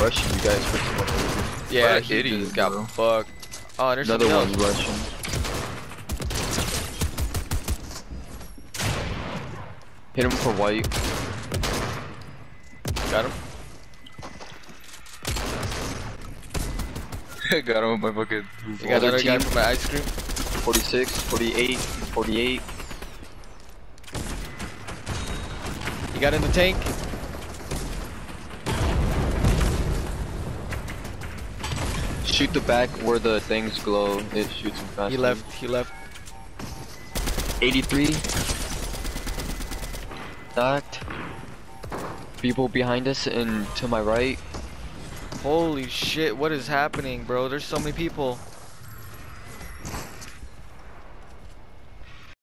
rushing you guys for some reason. Yeah, What he idiot, just got bro. fucked. Oh, there's Another something one's else. rushing. Hit him for white. Got him. Got him with my fucking. You got another guy team. from my ice cream. 46, 48, 48. You got in the tank. Shoot the back where the things glow. It shoots him faster. He left. He left. 83. Knocked. People behind us and to my right. Holy shit! What is happening, bro? There's so many people.